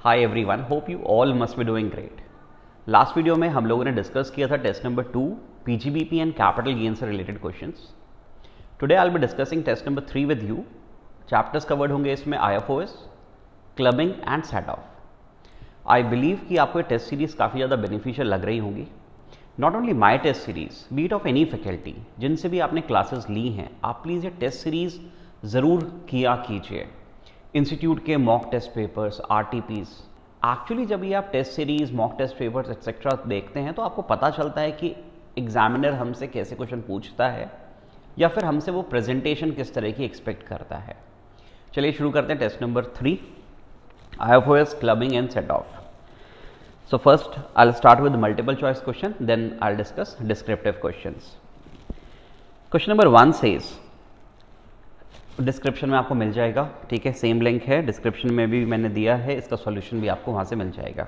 Hi everyone, hope you all must be doing great. Last video में हम लोगों ने डिस्कस किया था test number 2 PGBP and capital gain से related questions. Today I will be discussing test number 3 with you. Chapters covered होंगे इसमें IFOS, clubbing and set off. I believe कि आपको ये टेस्ट सीरीज काफ़ी ज़्यादा बेनिफिशियल लग रही होंगी। Not only my test series, be it of any faculty जिनसे भी आपने क्लासेस ली हैं, आप प्लीज़ ये टेस्ट सीरीज ज़रूर किया कीजिए। इंस्टीट्यूट के mock test papers, RTPs, actually जब ये आप test series, mock test papers etcetera देखते हैं तो आपको पता चलता है कि एग्जामिनर हमसे कैसे क्वेश्चन पूछता है या फिर हमसे वो प्रेजेंटेशन किस तरह की एक्सपेक्ट करता है। चलिए शुरू करते हैं test number 3, IFOS, clubbing and set off. So first I'll start with multiple choice question, then I'll discuss descriptive questions. Question number 1 says, description में आपको मिल जाएगा, ठीक है, सेम लिंक है, डिस्क्रिप्शन में भी मैंने दिया है, इसका सॉल्यूशन भी आपको वहाँ से मिल जाएगा।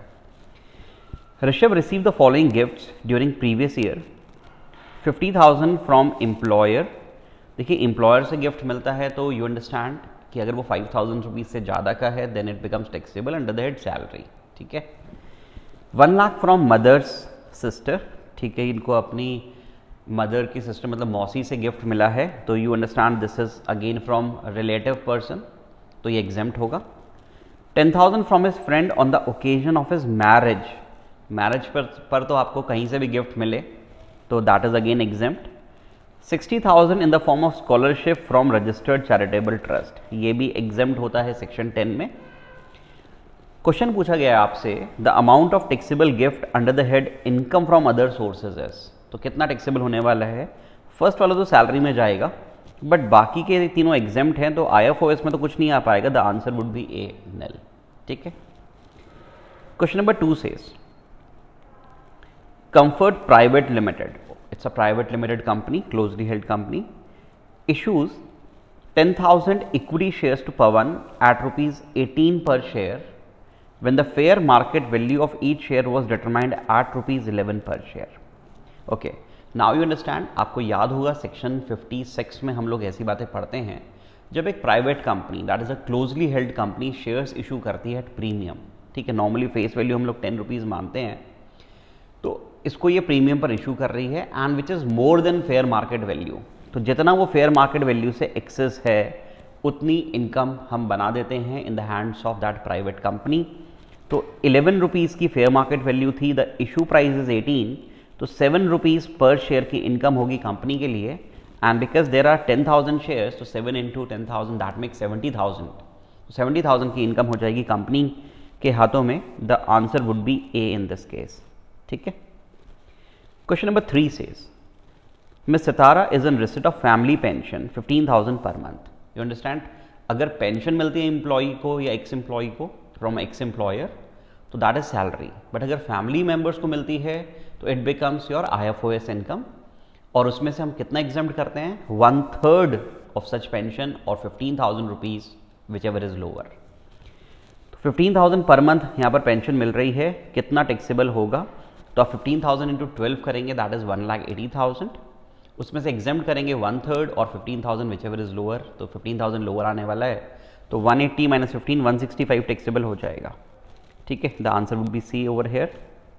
Rishabh receive the following gifts during previous year, 50,000 from employer. देखिए एम्प्लॉयर से गिफ्ट मिलता है तो यू अंडरस्टैंड कि अगर वो 5,000 रुपीज़ से ज़्यादा का है then it becomes taxable under the head salary, ठीक है। 1 लाख फ्रॉम मदर्स सिस्टर, ठीक है, इनको अपनी मदर की सिस्टर मतलब मौसी से गिफ्ट मिला है तो you understand this is again from relative person, तो ये एग्जेम्प्ट होगा। 10,000 from his friend on the occasion of his marriage, marriage पर तो आपको कहीं से भी गिफ्ट मिले तो that is again exempt. 60,000 in the form of scholarship from registered charitable trust, ये भी एग्जेम्प्ट होता है सेक्शन 10 में। क्वेश्चन पूछा गया है आपसे, the amount of taxable gift under the head income from other sources is, तो कितना टैक्सेबल होने वाला है। फर्स्ट वाला तो सैलरी में जाएगा बट बाकी के तीनों एग्जेम्प्ट हैं तो आईएफओएस में तो कुछ नहीं आ पाएगा, the answer would be A, null, ठीक है। Question number 2 says, Comfort private limited, it's a private limited company, closely held company, issues 10,000 equity shares to Pavan at ₹18 per share when the fair market value of each share was determined at ₹11 per share. Okay, now you understand, आपको याद होगा section 56 में हम लोग ऐसी बातें पढ़ते हैं जब एक private company that is a closely held company shares issue करती है एट प्रीमियम, ठीक है, नॉर्मली फेस वैल्यू हम लोग 10 रुपीज़ मानते हैं, तो इसको ये प्रीमियम पर इशू कर रही है and which is more than fair market value, तो जितना वो फेयर मार्केट वैल्यू से एक्सेस है उतनी इनकम हम बना देते हैं in the hands of that private company. तो 11 रुपीज़ की फेयर मार्केट वैल्यू थी, द इशू प्राइस इज 18, तो 7 रुपीज़ पर शेयर की इनकम होगी कंपनी के लिए and because there are 10,000 shares तो 7 इंटू 10,000 दैट मेक 70,000, 70,000 की इनकम हो जाएगी कंपनी के हाथों में। The answer would be A in this case, ठीक है। Question number 3 says, Miss Sitara is in receipt of family pension 15,000 per month. You understand, अगर पेंशन मिलती है एम्प्लॉई को या एक्स एम्प्लॉई को फ्रॉम एक्स एम्प्लॉयर तो दैट इज सैलरी, बट अगर फैमिली मेंबर्स को मिलती है तो it becomes your IFOS income, और उसमें से हम कितना एग्जेम्प्ट करते हैं, 1/3 ऑफ सच पेंशन और 15,000 rupees whichever is lower. तो 15,000 पर मंथ यहाँ पर पेंशन मिल रही है, कितना टैक्सेबल होगा, तो आप 15,000 इंटू 12 करेंगे दैट इज 1,80,000, उसमें से एग्जेम्प्ट करेंगे 1/3 और 15,000 विच एवर इज लोअर, तो 15,000 लोअर आने वाला है तो 180 - 15 165 टैक्सेबल हो जाएगा, ठीक है। The answer would be C over here.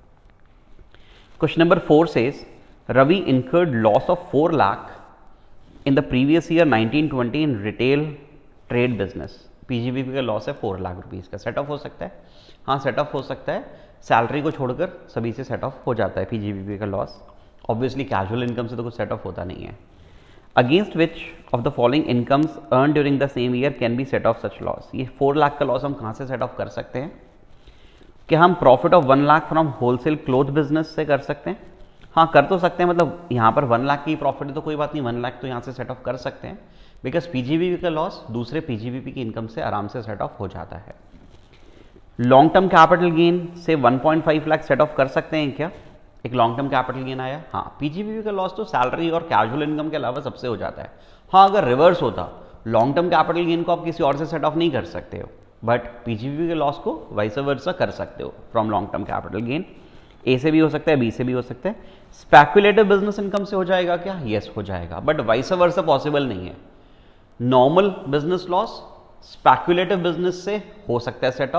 Question number 4 says, Ravi incurred loss of 4 lakh in the previous year 1920 in retail trade business. PGBP का लॉस है 4 लाख रुपीज़ का, सेट ऑफ हो सकता है, हाँ सेट ऑफ हो सकता है, सैलरी को छोड़कर सभी से सेट ऑफ हो जाता है PGBP का लॉस, ऑब्वियसली कैजुअल इनकम से तो कुछ सेट ऑफ होता नहीं है। Against which of the following incomes earn during the same year can be set off such loss. ये 4 लाख का लॉस हम कहाँ से सेट ऑफ कर सकते हैं, कि हम profit of 1 lakh from wholesale cloth business से कर सकते हैं, हाँ कर तो सकते हैं, मतलब यहाँ पर 1 लाख की प्रॉफिट है तो कोई बात नहीं, 1 लाख तो यहाँ से सेट ऑफ कर सकते हैं, बिकॉज पीजीबीपी का लॉस दूसरे पीजीबीपी की इनकम से आराम से सेट ऑफ हो जाता है। लॉन्ग टर्म कैपिटल गेन से 1.5 लाख सेट ऑफ कर सकते हैं क्या, एक लॉन्ग टर्म कैपिटल गेन आया, हाँ पीजीबीपी का लॉस तो सैलरी और कैजुअल इनकम के अलावा सबसे हो जाता है। हाँ अगर रिवर्स होता, लॉन्ग टर्म कैपिटल गेन को आप किसी और से सेट ऑफ नहीं कर सकते हो, बट पीजीबीपी के लॉस को वाइस वर्सा कर सकते हो from long term capital gain, A से भी हो सकता है, बी से भी हो सकता है। स्पेकुलेटिव बिजनेस इनकम से हो जाएगा क्या, यस हो जाएगा, बट वाइस वर्सा पॉसिबल नहीं है। Normal business loss speculative business से हो सकता है सेट ऑफ,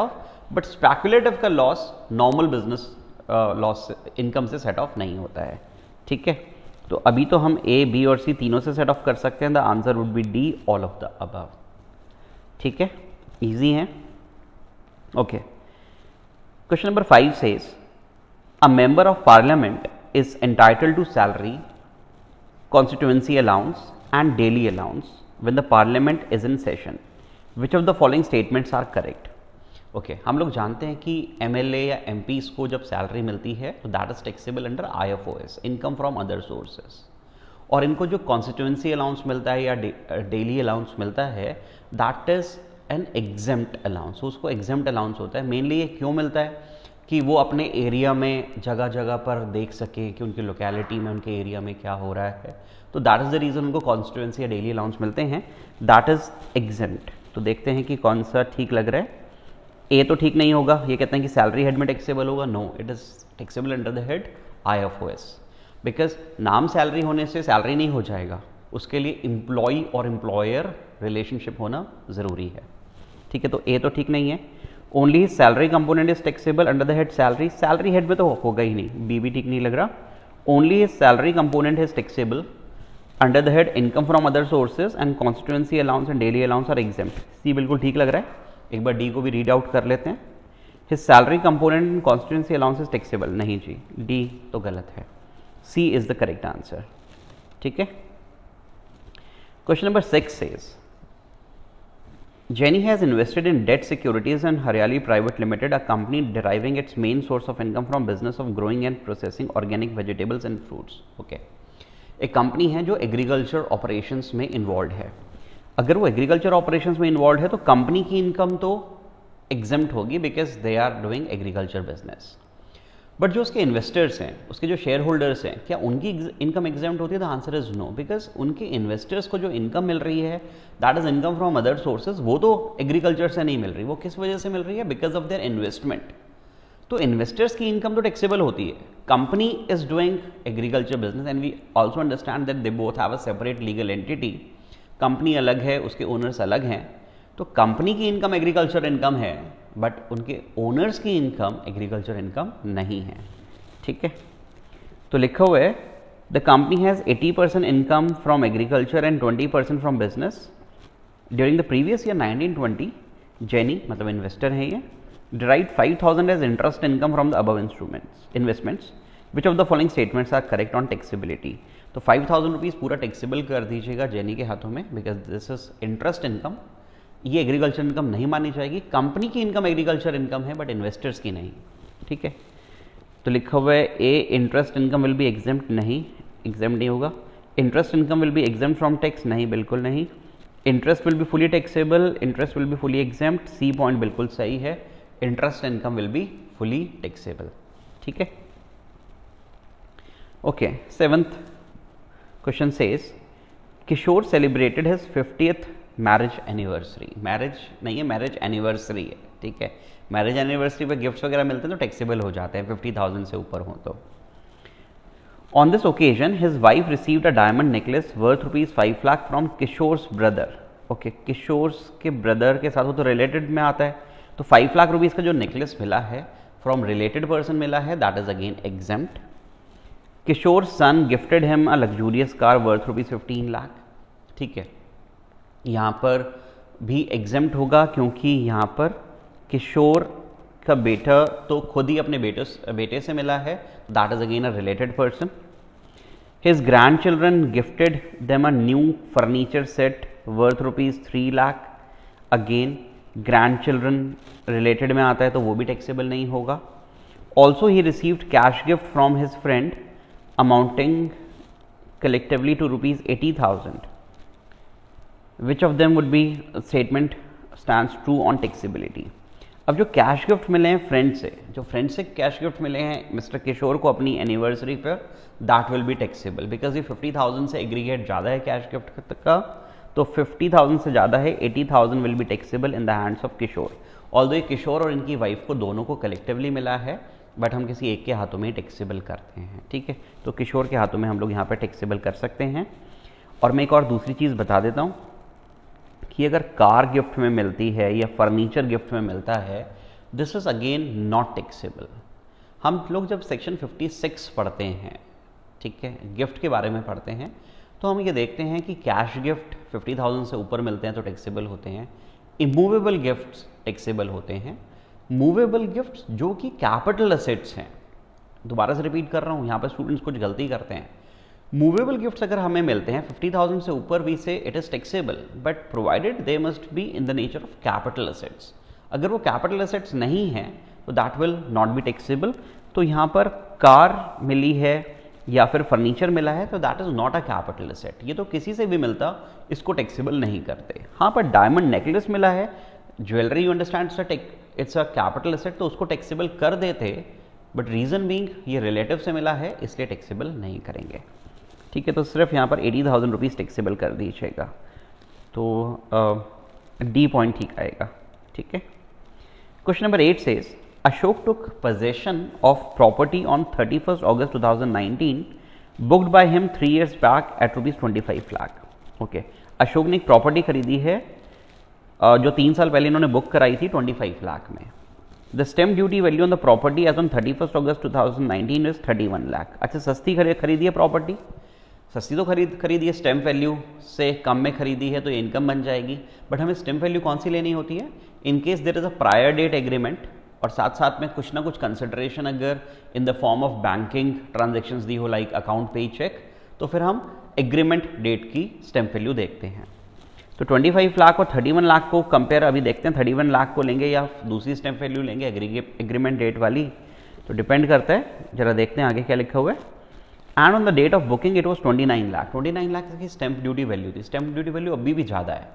बट स्पेकुलेटिव का loss normal business loss income से सेट ऑफ नहीं होता है, ठीक है। तो अभी तो हम ए, बी और सी तीनों से सेट ऑफ कर सकते हैं। The answer would be D, all of the above, ठीक है, इजी है। Okay, question number 5 says a member of parliament is entitled to salary, constituency allowance and daily allowance when the parliament is in session. Which of the following statements are correct? Okay, हम लोग जानते हैं कि MLA या MPs को जब salary मिलती है तो that is taxable under IFOS, income from other sources. और इनको जो कॉन्स्टिट्यूएंसी अलाउंस मिलता है या डेली अलाउंस मिलता है that is an exempt allowance. उसको एग्जेम्प्ट अलाउंस होता है। मेनली ये क्यों मिलता है कि वो अपने एरिया में जगह जगह पर देख सके कि उनकी लोकेलिटी में, उनके एरिया में क्या हो रहा है। तो दैट इज़ द रीज़न उनको कॉन्स्टिट्यूएंसी या डेली अलाउंस मिलते हैं, दैट इज़ एग्जेम्प्ट। तो देखते हैं कि कौन सा ठीक लग रहा है। ए तो ठीक नहीं होगा, ये कहते हैं कि सैलरी हेड में टैक्सेबल होगा। No, it is taxable under the head IFOS, because नाम सैलरी होने से सैलरी नहीं हो जाएगा, उसके लिए एम्प्लॉई और एम्प्लॉयर रिलेशनशिप होना ज़रूरी है, ठीक है। तो ए तो ठीक नहीं है। Only salary component is taxable under the head salary, salary head में तो होगा ही नहीं। बी भी ठीक नहीं लग रहा। Only salary component is taxable under the head income from other sources and constituency allowance and daily allowance are exempt. C बिल्कुल ठीक लग रहा है। एक बार डी को भी रीड आउट कर लेते हैं। His salary component and constituency allowance is taxable, नहीं जी, डी तो गलत है। C is the correct answer, ठीक है। Question number 6 says Jenny has invested in debt securities and Haryali Private Limited, a company deriving its main source of income from business of growing and processing organic vegetables and fruits. Okay. एक company है जो agriculture operations में involve है। अगर वो agriculture operations में involve है तो कंपनी की इनकम तो एग्जेम्प्ट होगी because they are doing agriculture business. But जो उसके इन्वेस्टर्स हैं, उसके जो शेयर होल्डर्स हैं, क्या उनकी इनकम एग्जेम्प्ट होती है? The answer is no, because उनके इन्वेस्टर्स को जो इनकम मिल रही है that is income from other sources, वो तो एग्रीकल्चर से नहीं मिल रही। वो किस वजह से मिल रही है? Because of their investment. तो इन्वेस्टर्स की इनकम तो टैक्सेबल होती है। Company is doing agriculture business and we also understand that they both have a separate legal entity. Company अलग है, उसके ओनर्स अलग हैं। तो कंपनी की इनकम एग्रीकल्चर इनकम है बट उनके ओनर्स की इनकम एग्रीकल्चर इनकम नहीं है, ठीक है। तो लिखा हुआ है the company has 80% income from agriculture and 20% from business during the previous year 1920। Jenny मतलब इन्वेस्टर है ये, derived 5,000 as interest income from the above investments. Which of the following statements are correct on taxability? तो 5,000 rupees पूरा taxable कर दीजिएगा jenny के हाथों में, because this is interest income. ये एग्रीकल्चर इनकम नहीं मानी जाएगी। कंपनी की इनकम एग्रीकल्चर इनकम है बट इन्वेस्टर्स की नहीं, ठीक है। तो लिखा हुआ है A interest income will be exempt, नहीं, एग्जेम्प्ट नहीं होगा। Interest income will be exempt from tax, नहीं, बिल्कुल नहीं। Interest will be fully taxable, interest will be fully exempt, C point बिल्कुल सही है। Interest income will be fully taxable, ठीक है। Okay, 7th question says Kishore celebrated his 50th marriage anniversary. Marriage नहीं है, मैरिज एनिवर्सरी है, ठीक है। मैरिज एनिवर्सरी पे गिफ्ट्स वगैरह मिलते हैं तो टैक्सेबल हो जाते हैं 50,000 से ऊपर हो तो। On this occasion his wife received a diamond necklace worth ₹5 lakh from Kishore's brother. Okay, Kishore's के ब्रदर के साथ, वो तो रिलेटेड में आता है, तो 5 लाख रुपीज़ का जो नेकलेस मिला है फ्रॉम रिलेटेड पर्सन मिला है, that is again exempt. Kishore son gifted him a luxurious car worth ₹15 lakh, ठीक है। यहाँ पर भी एग्जेम्प्ट होगा क्योंकि यहाँ पर किशोर का बेटा तो खुद ही अपने बेटे से मिला है, that is again a related person. His grandchildren gifted them a new furniture set worth ₹3 lakh, again grandchildren related में आता है तो वो भी टैक्सेबल नहीं होगा। Also he received cash gift from his friend amounting collectively to ₹80,000। Which of them would be statement stands true on taxability? अब जो कैश गिफ्ट मिले हैं फ्रेंड से, जो फ्रेंड से कैश गिफ्ट मिले हैं मिस्टर किशोर को अपनी एनिवर्सरी पर, that will be taxable because ये 50,000 से एग्रीगेट ज़्यादा है कैश गिफ्ट का, तो 50,000 से ज़्यादा है, 80,000 will be taxable in the hands of Kishore. Although ये किशोर और इनकी वाइफ को दोनों को कलेक्टिवली मिला है बट हम किसी एक के हाथों में टैक्सेबल करते हैं, ठीक है। तो किशोर के हाथों में हम लोग यहाँ पर टैक्सेबल कर सकते हैं। और मैं एक और दूसरी चीज़ बता देता हूँ कि अगर कार गिफ्ट में मिलती है या फर्नीचर गिफ्ट में मिलता है this is again not taxable. हम लोग जब सेक्शन 56 पढ़ते हैं, ठीक है, गिफ्ट के बारे में पढ़ते हैं, तो हम ये देखते हैं कि कैश गिफ्ट 50,000 से ऊपर मिलते हैं तो टैक्सेबल होते हैं, इमूवेबल गिफ्ट्स टैक्सेबल होते हैं, मूवेबल गिफ्ट्स जो कि कैपिटल एसेट्स हैं, दोबारा से रिपीट कर रहा हूँ, यहाँ पर स्टूडेंट्स कुछ गलती करते हैं। मूवेबल गिफ्ट्स अगर हमें मिलते हैं 50,000 से ऊपर, we say it is taxable, but provided they must be in the nature of capital assets. अगर वो कैपिटल एसेट्स नहीं है तो that will not be taxable. तो यहाँ पर कार मिली है या फिर फर्नीचर मिला है तो that is not a capital asset, ये तो किसी से भी मिलता, इसको टैक्सेबल नहीं करते। हाँ, पर डायमंड नेकलेस मिला है, jewellery, you understand, it's a capital asset, तो उसको टैक्सेबल कर देते, बट रीज़न बीइंग ये रिलेटिव से मिला है इसलिए टैक्सेबल नहीं करेंगे। ठीक है, तो सिर्फ यहाँ पर 80,000 रुपीज़ टैक्सेबल कर दीजिएगा, तो डी पॉइंट ठीक आएगा। ठीक है, question number 8 says Ashok took possession of property on 31st August 2019 booked by him 3 years back at ₹25 lakh. Okay, Ashok ने एक प्रॉपर्टी खरीदी है जो 3 साल पहले इन्होंने बुक कराई थी 25 लाख में। The stamp duty value on the property as on 31st August 2019 is 31 lakh. अच्छा, सस्ती खरीदी है प्रॉपर्टी, सस्ती तो खरीदी है, स्टैम्प वैल्यू से कम में खरीदी है तो ये इनकम बन जाएगी, बट हमें स्टैम्प वैल्यू कौन सी लेनी होती है? In case there is a prior date agreement और साथ साथ में कुछ ना कुछ कंसिडरेशन अगर in the form of banking transactions दी हो, लाइक अकाउंट पे चेक, तो फिर हम एग्रीमेंट डेट की स्टैम्प वैल्यू देखते हैं। तो 25 लाख और 31 लाख को कंपेयर अभी देखते हैं, 31 लाख को लेंगे या दूसरी स्टैम्प वैल्यू लेंगे एग्रीमेंट डेट वाली, तो डिपेंड करता है। जरा देखते हैं आगे क्या लिखा हुआ है। And on the date of booking it was 29 lakh. 29 lakh की स्टैम्प ड्यूटी वैल्यू थी, स्टैम्प ड्यूटी वैल्यू अभी भी ज़्यादा है।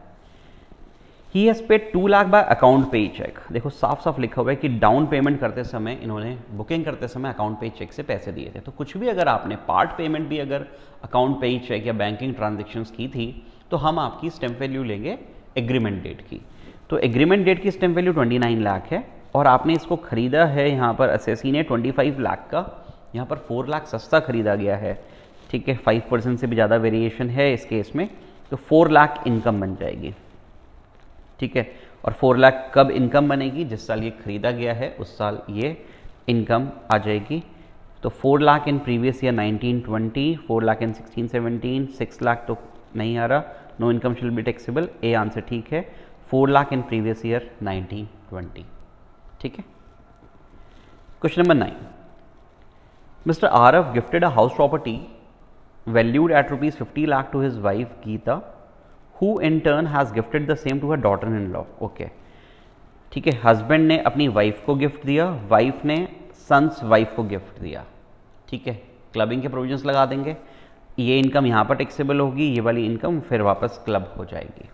He has paid 2 lakh by account pay cheque. देखो साफ साफ लिखा हुआ है कि डाउन पेमेंट करते समय इन्होंने बुकिंग करते समय अकाउंट पे चेक से पैसे दिए थे। तो कुछ भी अगर आपने पार्ट पेमेंट भी अगर अकाउंट पे चेक या बैंकिंग ट्रांजेक्शन्स की थी तो हम आपकी स्टैम्प वैल्यू लेंगे एग्रीमेंट डेट की। तो एग्रीमेंट डेट की स्टैम्प वैल्यू 29 लाख है और आपने इसको खरीदा है यहाँ पर असेसी ने 25 लाख का, यहाँ पर 4 लाख सस्ता खरीदा गया है। ठीक है, 5% से भी ज़्यादा वेरिएशन है इस केस में, तो 4 लाख इनकम बन जाएगी। ठीक है, और 4 लाख कब इनकम बनेगी? जिस साल ये खरीदा गया है उस साल ये इनकम आ जाएगी। तो 4 lakh in previous year 1920, 4 lakh in 1617, 6 lakh तो नहीं आ रहा, no income shall be taxable, A answer ठीक है। 4 लाख इन प्रीवियस ईयर 1920। ठीक है, question number 9, Mr. RF gifted a house property valued at ₹50 lakh to his wife Geeta, who in turn has gifted the same to her daughter-in-law. Okay, ठीक है, husband ने अपनी wife को gift दिया, wife ने sons wife को gift दिया। ठीक है, क्लबिंग के प्रोविजंस लगा देंगे, ये इनकम यहाँ पर टैक्सेबल होगी, ये वाली इनकम फिर वापस क्लब हो जाएगी।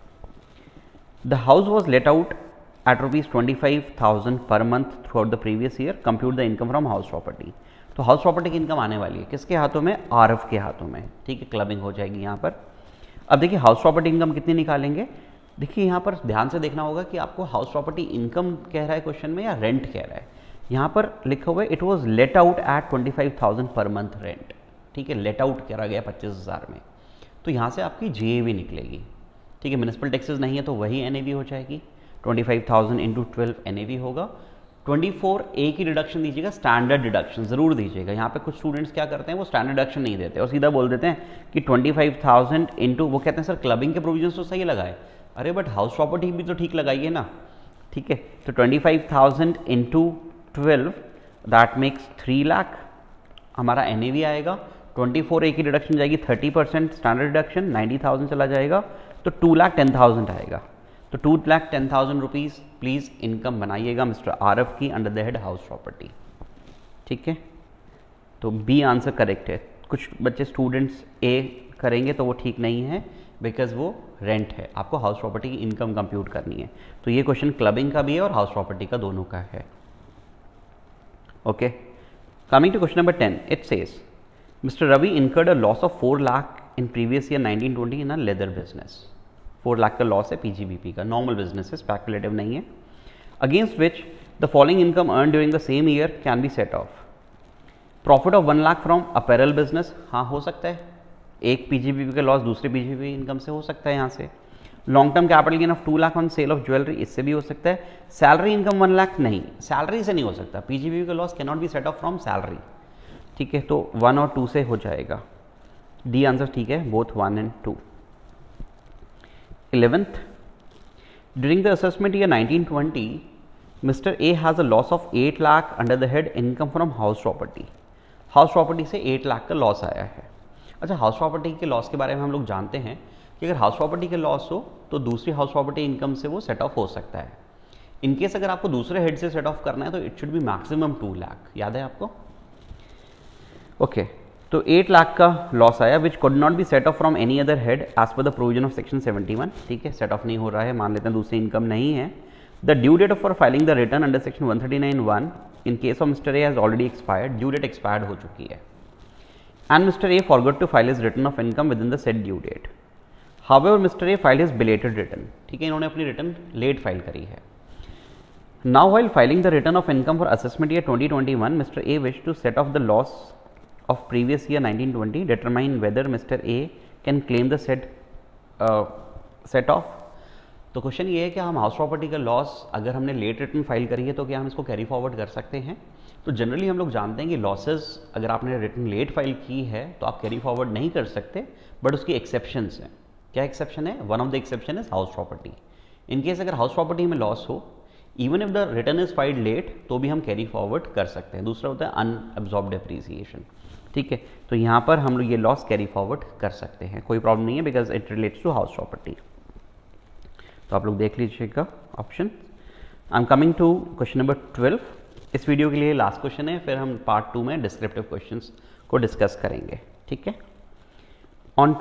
The house was let out at ₹25,000 per month throughout the previous year. Compute the income from house property. तो हाउस प्रॉपर्टी की इनकम आने वाली है किसके हाथों में? आरएफ के हाथों में। ठीक है, क्लबिंग हो जाएगी यहाँ पर। अब देखिए हाउस प्रॉपर्टी इनकम कितनी निकालेंगे। देखिए यहाँ पर ध्यान से देखना होगा कि आपको हाउस प्रॉपर्टी इनकम कह रहा है क्वेश्चन में या रेंट कह रहा है। यहाँ पर लिखा हुआ है it was let out at 25,000 per month rent. ठीक है, लेट आउट करा गया 25,000 में, तो यहाँ से आपकी जीएवी निकलेगी। ठीक है, म्युनिसिपल टैक्सेस नहीं है तो वही एनएवी हो जाएगी। 25,000 इंटू 12 एनएवी होगा। 24 ए की डिडक्शन दीजिएगा, स्टैंडर्ड डिडक्शन जरूर दीजिएगा। यहाँ पे कुछ स्टूडेंट्स क्या करते हैं, वो स्टैंडर्ड डिडक्शन नहीं देते और सीधा बोल देते हैं कि 25,000 इंटू, वो कहते हैं सर क्लबिंग के प्रोविजन तो सही लगाए। अरे बट हाउस प्रॉपर्टी भी तो ठीक लगाइए ना। ठीक है, तो 25,000 इंटू 12 दैट मेक्स 3 लाख हमारा एनएवी आएगा। 24 ए की डिडक्शन जाएगी 30%, स्टैंडर्ड डिडक्शन 90,000 चला जाएगा, तो 2,10,000 आएगा। तो 2,10,000 रुपीज़ प्लीज़ इनकम बनाइएगा मिस्टर आरएफ की under the head house property. ठीक है, तो बी आंसर करेक्ट है। कुछ बच्चे स्टूडेंट्स ए करेंगे तो वो ठीक नहीं है, बिकॉज वो रेंट है, आपको हाउस प्रॉपर्टी की इनकम कंप्यूट करनी है। तो ये क्वेश्चन क्लबिंग का भी है और हाउस प्रॉपर्टी का दोनों का है। Okay, coming to question number 10, it says mister Ravi incurred a loss of 4 lakh in previous year 1920 in a leather business. 4 lakh का लॉस है पीजीबीपी का, नॉर्मल बिजनेस है, स्पेकुलेटिव नहीं है। Against which the following income earn during the same year can be set off. Profit of 1 lakh from apparel business, हाँ हो सकता है, एक पीजीबीपी का लॉस दूसरे पीजीबीपी इनकम से हो सकता है यहाँ से। Long term capital gain of 2 lakh on sale of jewellery, इससे भी हो सकता है। सैलरी इनकम 1 लाख, नहीं, सैलरी से नहीं हो सकता, पीजीबीवी का loss can not be set off from salary, ठीक है, तो 1 और 2 से हो जाएगा। डी आंसर ठीक है, both 1 and 2। 11th, during the assessment year 1920 mister A has a loss of 8 lakh under the head income from house property. House property से 8 लाख का लॉस आया है। अच्छा, हाउस प्रॉपर्टी के लॉस के बारे में हम लोग जानते हैं कि अगर हाउस प्रॉपर्टी के लॉस हो तो दूसरी हाउस प्रॉपर्टी इनकम से वो सेट ऑफ हो सकता है। इनकेस अगर आपको दूसरे हेड से सेट ऑफ करना है तो it should be maximum 2 lakh, याद है आपको? ओके, तो 8 लाख का लॉस आया which could not be set off from any other head as per the provision of section 71, ठीक है, सेट ऑफ नहीं हो रहा है, मान लेते हैं दूसरी इनकम नहीं है। The due date for filing the return under section 139(1) in case of mister A has already expired, due date expired हो चुकी है, and mister A forgot to file his return of income within the set due date. However mister A filed his belated return, ठीक है, इन्होंने अपनी return late file करी है। Now while filing the return of income for assessment year 2021 mister A wish to set off the loss of previous year 1920, determine whether Mr. A can claim the set off। तो question ये है कि हम house property का loss अगर हमने late return file करी है तो क्या हम इसको कैरी फॉरवर्ड कर सकते हैं? तो जनरली हम लोग जानते हैं कि लॉसेस अगर आपने रिटर्न लेट फाइल की है तो आप कैरी फॉरवर्ड नहीं कर सकते, बट उसकी एक्सेप्शंस हैं। क्या एक्सेप्शन है? One of the exception is house property. In case अगर हाउस प्रॉपर्टी में लॉस हो, even if the return is filed late, तो भी हम कैरी फॉरवर्ड कर सकते हैं। दूसरा होता है अनअब्जॉर्ब्ड डेप्रिसिएशन, ठीक है, तो यहाँ पर हम लोग ये लॉस कैरी फॉरवर्ड कर सकते हैं, कोई प्रॉब्लम नहीं है, because it relates to house property. तो आप लोग देख लीजिएगा option. I am coming to question number 12। इस वीडियो के लिए लास्ट क्वेश्चन है, फिर हम पार्ट 2 में डिस्क्रिप्टिव क्वेश्चंस को डिस्कस करेंगे, ठीक है। On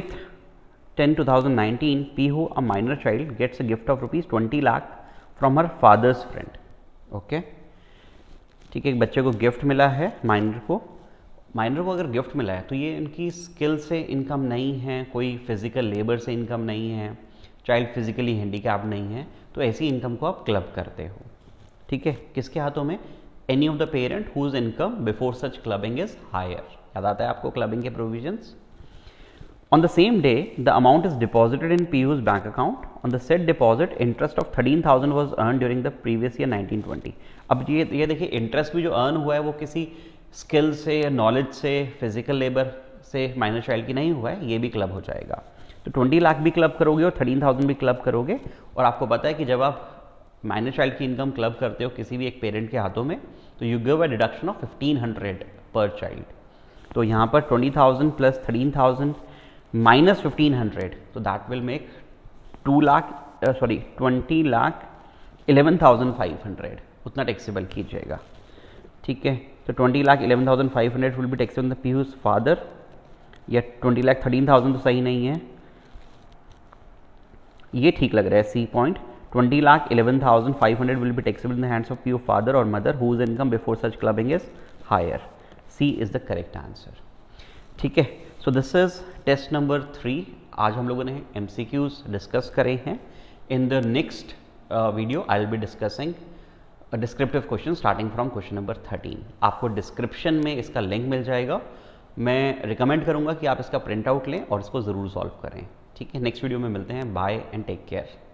20th-10-2019 Pihu a minor child gets a gift of ₹20 lakh from her father's friend. Okay, ठीक है, एक बच्चे को गिफ्ट मिला है, माइनर को अगर गिफ्ट मिला है तो ये इनकी स्किल से इनकम नहीं है, कोई फिजिकल लेबर से इनकम नहीं है, चाइल्ड फिजिकली हैंडीकैप नहीं है, तो ऐसी इनकम को आप क्लब करते हो, ठीक है। किसके हाथों में? Any of the parent whose income before such clubbing is higher. याद आता है आपको क्लबिंग के provisions? On the same day the amount is deposited in Pihu's bank account. On the set deposit interest of 13,000 was earn during the previous year 1920। अब ये देखिए, interest भी जो अर्न हुआ है वो किसी स्किल से या नॉलेज से, फिजिकल लेबर से माइनर चाइल्ड की नहीं हुआ है, ये भी क्लब हो जाएगा। तो 20 लाख भी क्लब करोगे और 13,000 भी क्लब करोगे, और आपको पता है कि जब आप माइनर चाइल्ड की इनकम क्लब करते हो किसी भी एक पेरेंट के हाथों में, तो you give a deduction of 1500 per child. तो यहाँ पर 20,000 प्लस 13,000 माइनस 1500, तो दैट विल मेक 20,11,500, उतना टैक्सेबल कीजिएगा, ठीक है। तो 20,11,500 will be taxable the Pihu's father, या 20,13,000 तो सही नहीं है, ये ठीक लग रहा है C point. 20,11,500 will be taxable in the hands of Pihu father और mother whose income before such clubbing is higher. C is the correct answer, ठीक है। So this is test number 3। आज हम लोगों ने MCQs डिस्कस करे हैं। In the next video I will be discussing descriptive question starting from question number 13। आपको description में इसका लिंक मिल जाएगा। मैं रिकमेंड करूंगा कि आप इसका प्रिंट आउट लें और इसको ज़रूर सॉल्व करें, ठीक है। नेक्स्ट वीडियो में मिलते हैं। Bye and take care.